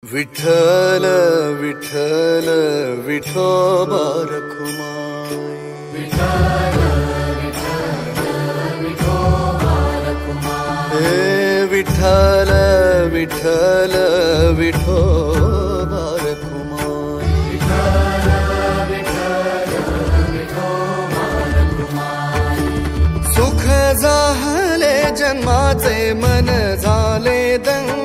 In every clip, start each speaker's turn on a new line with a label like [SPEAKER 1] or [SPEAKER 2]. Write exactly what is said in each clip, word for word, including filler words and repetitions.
[SPEAKER 1] विठ्ठल विठ्ठल विठोबा रखुमाई।
[SPEAKER 2] विठ्ठल विठ्ठल विठोबा रखुमाई।
[SPEAKER 1] हे विठ्ठल विठ्ठल विठोबा रखुमाई।
[SPEAKER 2] विठ्ठल विठ्ठल विठोबा रखुमाई।
[SPEAKER 1] सुख झाले जन्माचे मन झाले दंग।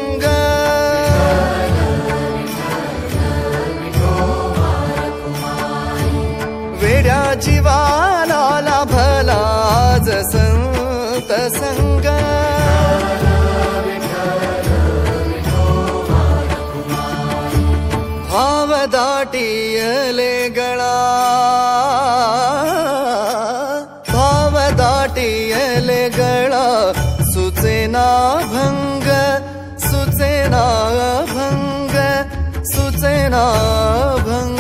[SPEAKER 1] वेड्या जीवाला लाभला आज संत संग। भाव दाटियले गळा भाव दाटियले गळा सुचेना भंग सुचेना भंग सुचेना भंग।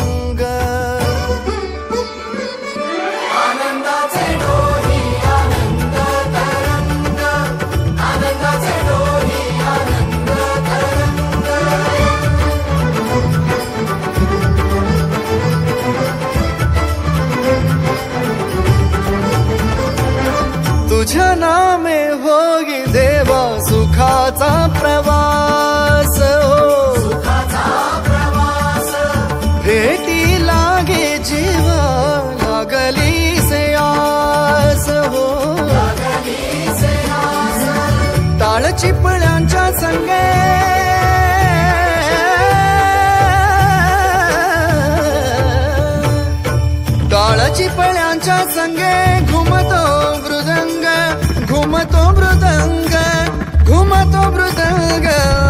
[SPEAKER 2] आनंदाचे डोही आनंद तरंग आनंदाचे डोही आनंद तरंग।
[SPEAKER 1] तुझ्या नामे होई देवा सुखाचा प्रवास हो।
[SPEAKER 2] सुखाचा प्रवास
[SPEAKER 1] भेटी लागे जीवा लागली से आस हो।
[SPEAKER 2] लागली से आस
[SPEAKER 1] टाळ चिपळ्यांच्या संगे टाळ चिपळ्यांच्या संगे घुमतो मृदंग घुमतो मृदंग घुमतो मृदंग।